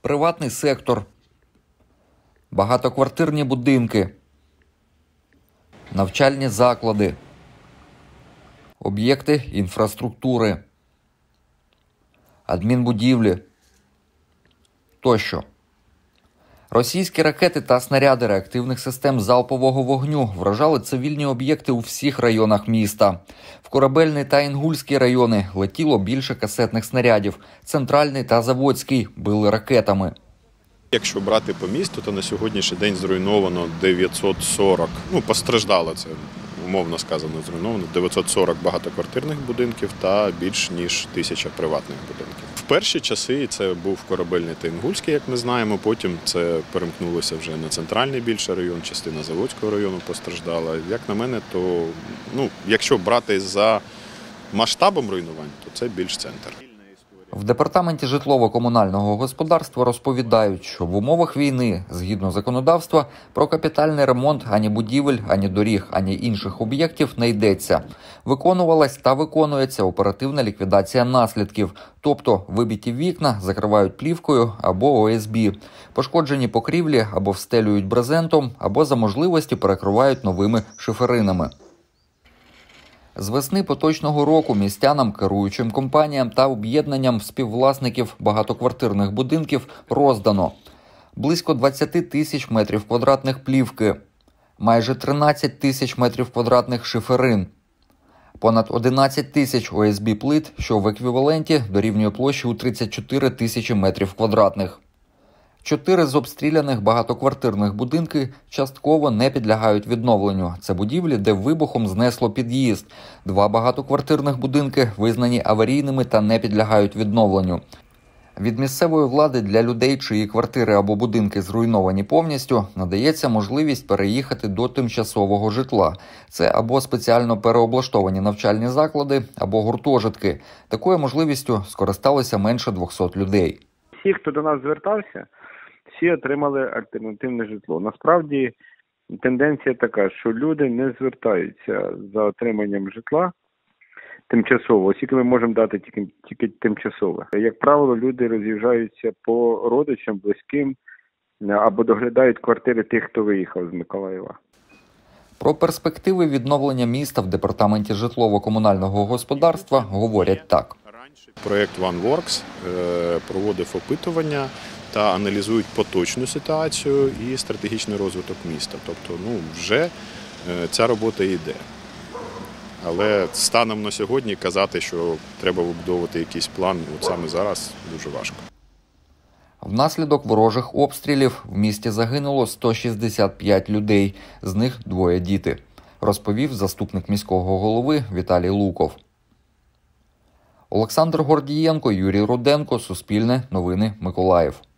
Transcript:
приватний сектор, багатоквартирні будинки, навчальні заклади, об'єкти інфраструктури, адмінбудівлі тощо. Російські ракети та снаряди реактивних систем залпового вогню вражали цивільні об'єкти у всіх районах міста. В Корабельний та Інгульський райони летіло більше касетних снарядів. Центральний та Заводський били ракетами. Якщо брати по місту, то на сьогоднішній день зруйновано 940, постраждало це, умовно сказано, зруйновано 940 багатоквартирних будинків та більш ніж 1000 приватних будинків. В перші часи це був Корабельний та Інгульський, як ми знаємо, потім це перемкнулося вже на центральний більше район, частина Заводського району постраждала. Як на мене, то якщо брати за масштабом руйнувань, то це більш центр. В департаменті житлово-комунального господарства розповідають, що в умовах війни, згідно законодавства, про капітальний ремонт ані будівель, ані доріг, ані інших об'єктів не йдеться. Виконувалась та виконується оперативна ліквідація наслідків, тобто вибиті вікна закривають плівкою або ОСБ, пошкоджені покрівлі або встелюють брезентом, або за можливості перекривають новими шиферинами. З весни поточного року містянам, керуючим компаніям та об'єднанням співвласників багатоквартирних будинків роздано близько 20 тисяч метрів квадратних плівки, майже 13 тисяч метрів квадратних шиферин, понад 11 тисяч ОСБ-плит, що в еквіваленті дорівнює площі у 34 тисячі метрів квадратних. 4 з обстріляних багатоквартирних будинки частково не підлягають відновленню. Це будівлі, де вибухом знесло під'їзд. 2 багатоквартирних будинки визнані аварійними та не підлягають відновленню. Від місцевої влади для людей, чиї квартири або будинки зруйновані повністю, надається можливість переїхати до тимчасового житла. Це або спеціально переоблаштовані навчальні заклади, або гуртожитки. Такою можливістю скористалися менше 200 людей. Всі, хто до нас звертався, всі отримали альтернативне житло. Насправді тенденція така, що люди не звертаються за отриманням житла тимчасово, оскільки ми можемо дати тільки тимчасове. Як правило, люди роз'їжджаються по родичам, близьким або доглядають квартири тих, хто виїхав з Миколаєва. Про перспективи відновлення міста в департаменті житлово-комунального господарства говорять так. Проєкт OneWorks проводив опитування та аналізують поточну ситуацію і стратегічний розвиток міста. Тобто, вже ця робота йде. Але станом на сьогодні казати, що треба вибудовувати якийсь план, саме зараз дуже важко. Внаслідок ворожих обстрілів в місті загинуло 165 людей, з них 2 діти, розповів заступник міського голови Віталій Луков. Олександр Гордієнко, Юрій Руденко, Суспільне, Новини, Миколаїв.